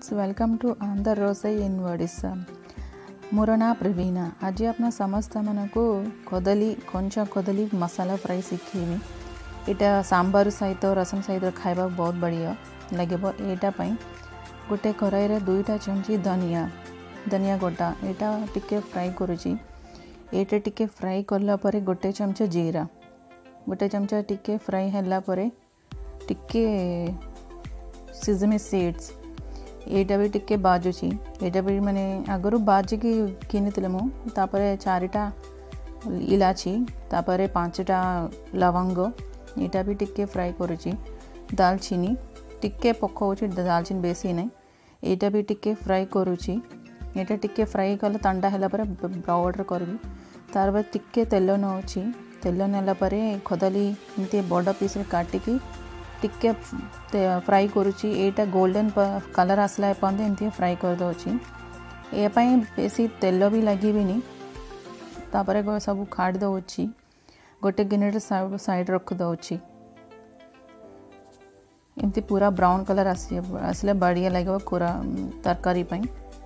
Friends, welcome to Andhra Rosei in Odisha. मोर ना प्रवीणा। आज अपना समस्त मन को कदली कंचा कदली मसाला फ्राई शिखेबी। यहाँ सांबर सहित रसम सहित खावा बहुत बढ़िया लगे। यहाँ गोटे कड़ाई रे 2टा चमची धनिया गोटा यहाँ टिके फ्राई करुची। ये टिके फ्राई कला परे गोटे चमचा जीरा, गोटे चमचा टिके फ्राई हैला परे टिके सिजमी सीड्स यहाँ भी टिके बाजुची। यहाँ भी माने आगरू बाजिकी किनी मुझे 4टा इलाची तापर 5टा लवंग यहाँ भी टिके फ्राई करुची। दालचीनी टिके पकाउची, दालचीनी बेसी नहीं। यहाँ भी टिके फ्राई करुची। यहाँ टिके फ्राई कले ठंडा है पाउडर करबी। तार बाद टिके तेल नौची। तेल नेला परे कदली एमती बड़ पीस काटिकी टिके फ्राई करुची। यहाँ गोल्डन कलर आसला पर्यंत एमती फ्राई कर दोची। ये बेसी तेल भी लगे तापर सब खाड़ दोची। गोटे गिने साइड रख दोची। एमती पूरा ब्राउन कलर आसले बढ़िया लगे पूरा तरकारी पाई।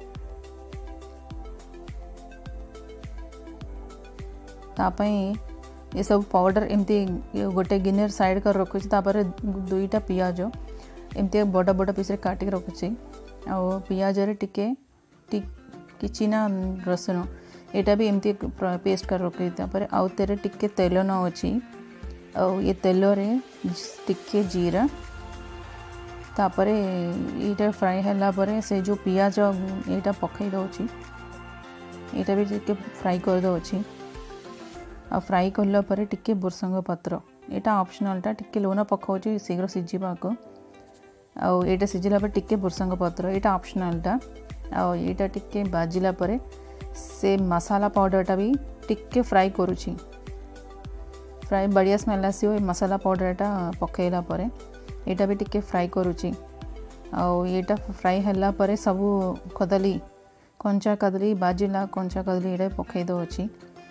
ये सब पाउडर एमती गोटे गिने साइड कर रखुची। तापर 2टा पियाज एमती बड़ बड़ पीस काटिक रखुची। आ पियाज रे टिके किचिना रसुण यहाँ भी एमती पेस्ट कर रखी। तापर आउ तेरे टिके तेल नौची। ये तेल रे टिके जीरा तापर ये फ्राई हैला परे से जो पियाज यहाँ पकई दोची। यहाँ भी टिके फ्राई कर दोची। आ फ्राई करला परे टिके भुर्संग पत्र यहाँ ऑप्शनलटा टिके लुण पकाउची शीघ्र सिझा को। आटा सिझिला पर टिके भुर्संग पत्र यहाँ ऑप्शनलटा। यहाँ टिके बाजिला परे से मसाला पाउडरटा भी टिके फ्राई करुची। फ्राई बढ़िया स्मेल आसो मसाला पाउडरटा पकईला परे यहाँ भी टिके फ्राई करुची। यहाँ फ्राई हैला परे सबू कदली कंचा कदली बाजिला कंचा कदली यहाँ पकई दोची।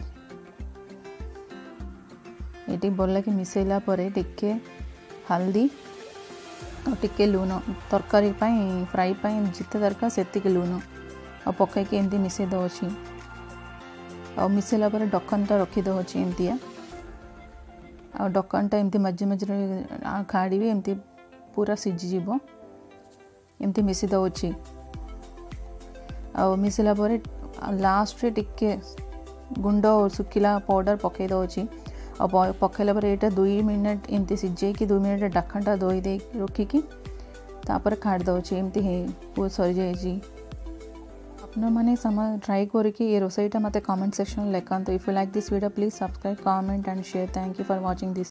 ये भल कि मिसेला परे टिके हल्दी और टिके लुण तरकारी फ्राई जिते दरकार से लुण और पकईकी एमती मिसे दोची। और मिसेला परे ढक्कनटा रखी दोची एमती। और ढक्कनटा एमती मझे मझे खाड़ी एमती पूरा सिझीज एमती मिसी दोची। और मिसेला परे लास्ट टिके गुंड और सुखिला पाउडर पकई दोची। और पकईला पर यहाँ 2 मिनट एमती सिझे कि 2 मिनट ढक्कनटा धोई दे रखिकी तापर खाड़ दोची। एमती है सरी जाए। अपना माने ट्राई करके ये रोसईटा मत कमेंट सेक्शन लिखा। If you like this video please subscribe, comment and share. Thank you for watching this.